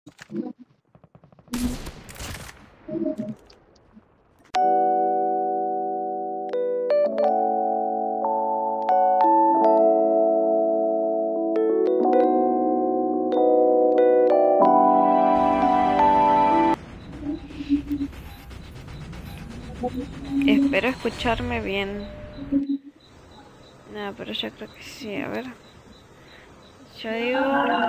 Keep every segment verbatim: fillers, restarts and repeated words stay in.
Espero escucharme bien. No, pero yo creo que sí, a ver. Yo digo...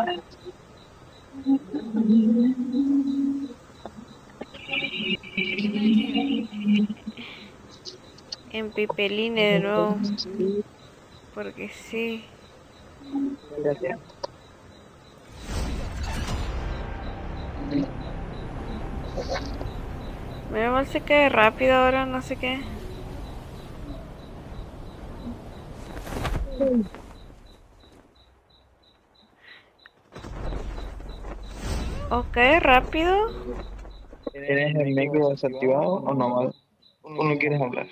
En Pipeline de nuevo. Porque sí. Gracias. Menos mal se cae rápido ahora, no sé qué. ¿O cae rápido? ¿Tienes el micro desactivado o no? ¿O no quieres hablar?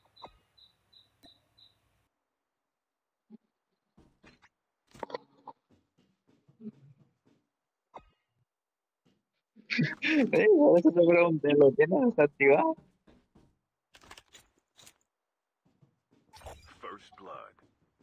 Eh, por eso te pregunté, ¿lo tienes desactivado? First blood.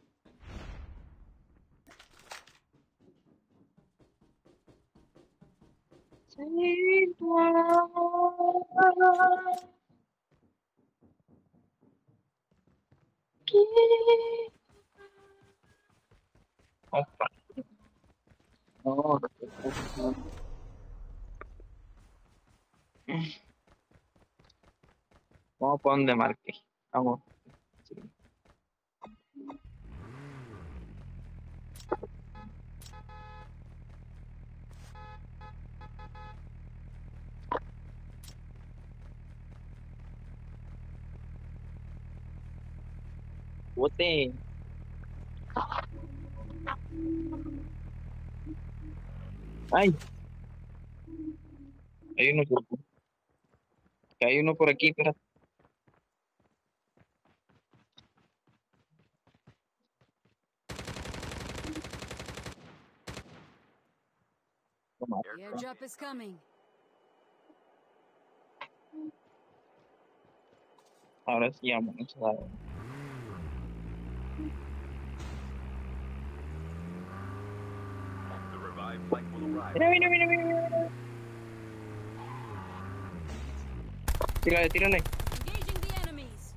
Opa. No, no. Vamos para donde marque. Vamos. Sí. Bote. Ay, hay uno por aquí. Hay uno por aquí, pero toma. The airdrop is coming. Ahora sí, vamos. The revived flight will arrive. Mira, mira, mira, mira, mira. Tírale, tírale. Engaging the enemies.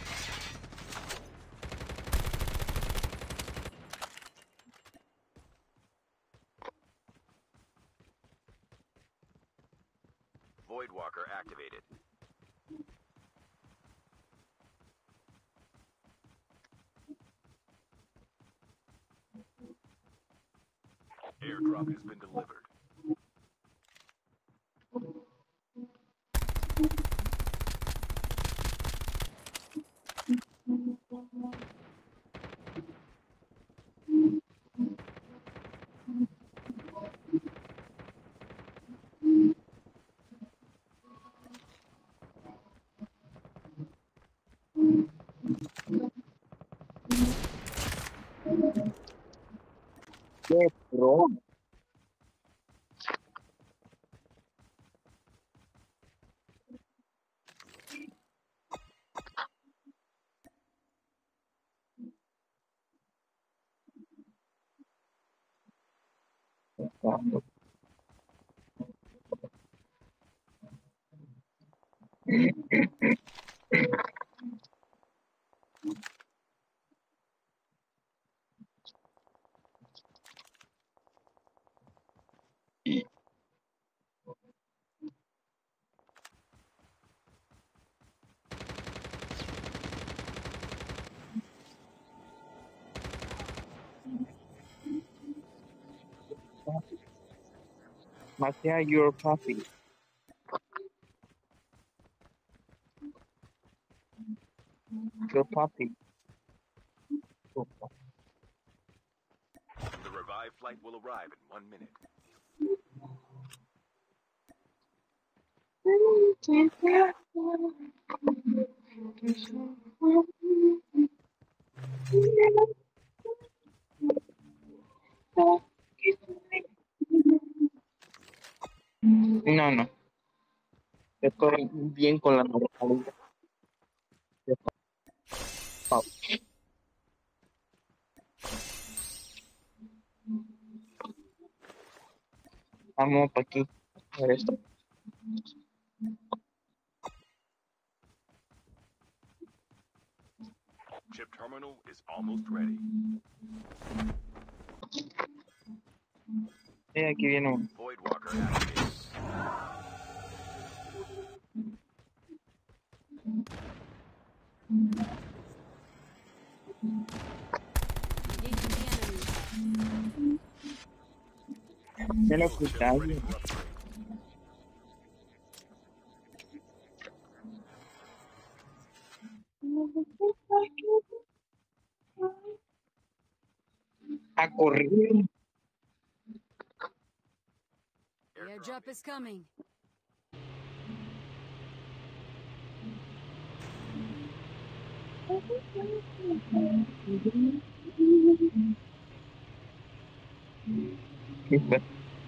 Voidwalker activated. Airdrop has been delivered. Qué pro. Matea, your puppy. Your puppy. The revived flight will arrive in one minute. No, no. Estoy bien con la normalidad. Vamos para aquí. A ver esto. Chip terminal is almost ready. Eh, aquí viene uno. Voidwalker activated. Engaging the enemies. Me lo Fuel chip quitaron. ready for upgrade. A correr. The airdrop is coming. ¿Qué fue?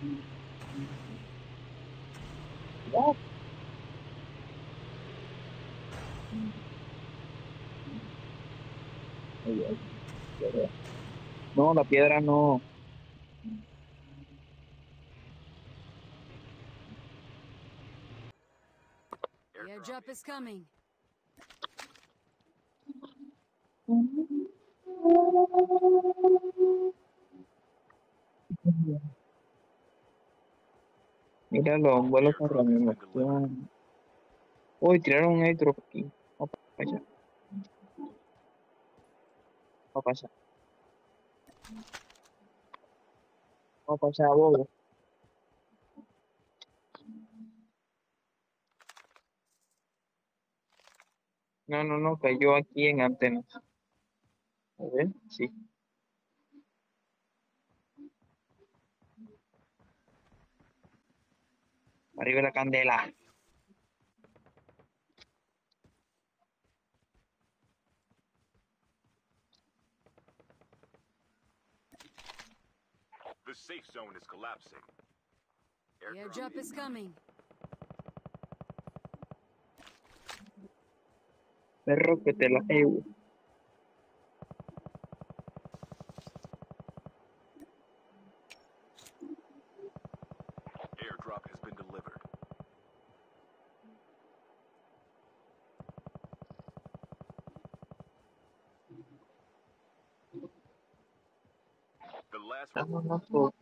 No, la piedra no. The airdrop is coming. Míralo, un vuelo con Airdrop has been delivered. reanimación. Uy, tiraron un airdrop aquí. Vamos para allá. Vamos para allá. Vamos para allá, bobo. No, no, no, cayó aquí en antenas. A ver, sí. Arriba la candela. The safe zone is collapsing. The airdrop is coming. Perro que te la llevo. Airdrop has been delivered. The last No, no, no, no.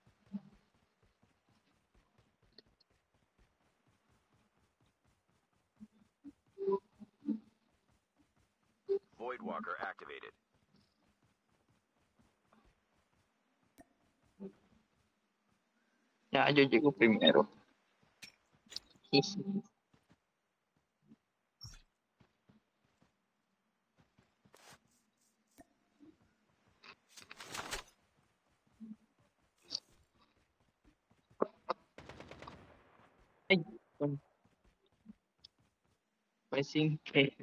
Voidwalker activated. Ya, yo llego primero. Sí, sí. Ay, bueno, pues sin que.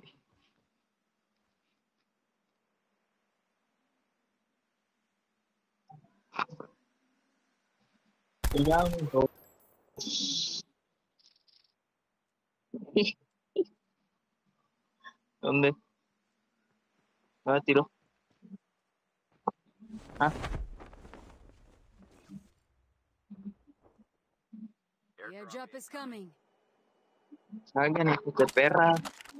Ya, no. ¿Dónde? ¿Dónde tiró? Ah, The airdrop is coming. salgan, hijos de perra.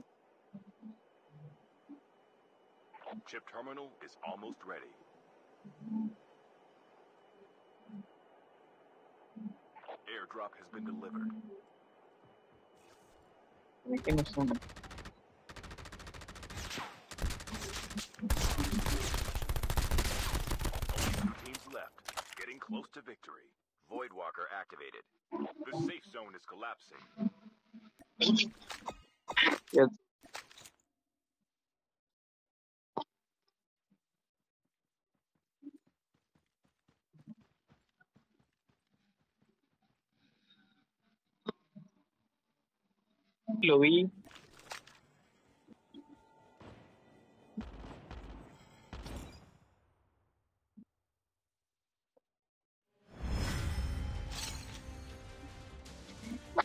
Chip terminal is almost ready. Airdrop has been delivered. ¿Qué no son? Two teams left. Getting close to victory. Voidwalker activated. The safe zone is collapsing. Ya. Lo vi.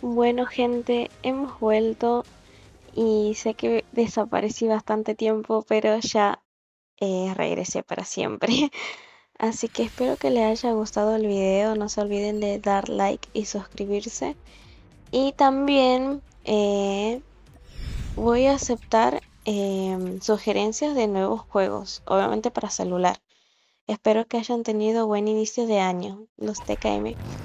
Bueno, gente, hemos vuelto y sé que desaparecí bastante tiempo, pero ya eh, regresé para siempre. Así que espero que les haya gustado el video. No se olviden de dar like y suscribirse. Y también eh, voy a aceptar em, sugerencias de nuevos juegos, obviamente para celular. Espero que hayan tenido buen inicio de año, los T K M.